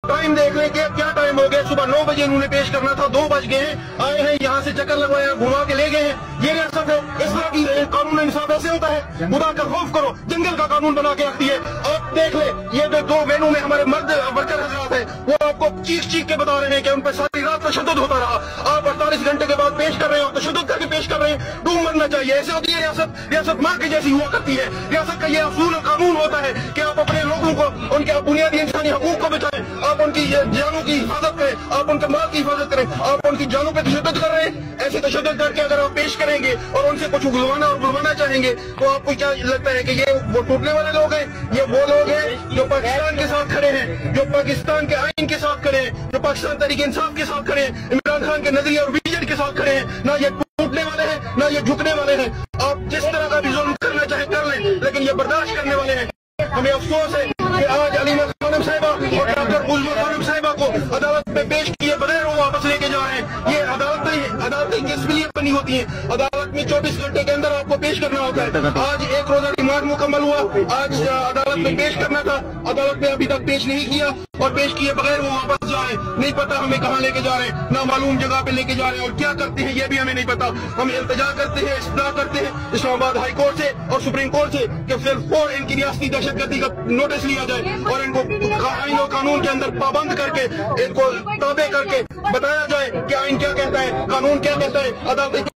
Time देख लें कि क्या टाइम हो गया। सुबह 9 बजे इन्होंने पेश करना था, 2 बज गए हैं। आए हैं यहाँ से चक्कर लगवाया, घुमा के ले गए हैं। ये रियासत है, इस तरह की कानून इंसाफ ऐसे होता है? खुदा का खौफ करो, जंगल का कानून बना के रखती है। आप देख ले, ये जो 2 मेनू में हमारे मर्द वर्कर हजरात है, वो आपको चीख चीख के बता रहे हैं कि उन पर सारी रात तशद्दुद होता रहा। आप 48 घंटे के बाद पेश कर रहे हो, तशद्दुद करके पेश कर रहे हैं। डूब मरना चाहिए। ऐसे होती है रियासत? रियासत माँ की जैसी हुआ करती है। रियासत का ये असूल कानून होता है कि आप अपने लोगों को उनके बुनियादी इंसानी हकूक को बचाएं, आप उनकी जानों की हिफाजत करें, आप उनके माल की हिफाजत करें। आप उनकी जानों पे तशद्दुद कर रहे हैं। ऐसे तशद्दुद करके अगर आप पेश करेंगे और उनसे कुछ उगलवाना और बुलवाना चाहेंगे तो आपको क्या लगता है कि ये वो टूटने वाले लोग हैं? ये वो लोग हैं जो पाकिस्तान के साथ खड़े हैं, जो पाकिस्तान के आइन के साथ खड़े हैं, जो पाकिस्तान तहरीक इंसाफ के साथ खड़े हैं, इमरान खान के नजरिए और विजन के साथ खड़े हैं। ना ये टूटने वाले हैं, ना ये झुकने वाले हैं। आप जिस तरह का भी जुल्म करना चाहे कर लें, लेकिन ये बर्दाश्त करने वाले हैं। हमें अफसोस है कि आज अलीमा खानम साहिबा और डॉक्टर उज़्मा खानम साहिबा को अदालत में पेश किए बगैर वो वापस लेके जा रहे हैं। ये अदालतें किस लिए बनी होती हैं? अदालत में 24 घंटे के अंदर आपको पेश करना होता है। आज 1 रोजा रिमांड मुकम्मल हुआ, आज अदालत में पेश करना था, अदालत ने अभी तक पेश नहीं किया और पेश किए बगैर वो वापस जा रहे हैं। नहीं पता हमें कहाँ लेके जा रहे हैं, ना मालूम जगह पे लेके जा रहे हैं, और क्या करते हैं ये भी हमें नहीं पता। हम इल्तिजा करते हैं, इस्तेदा करते हैं इस्लामाबाद हाई कोर्ट से और सुप्रीम कोर्ट से कि फिर इनकी रियासती दहशतगर्दी का नोटिस लिया जाए और इनको आइन और कानून के अंदर पाबंद करके, इनको ताबे करके बताया जाए कि आइन क्या कहता है, कानून क्या कहता है। अदालत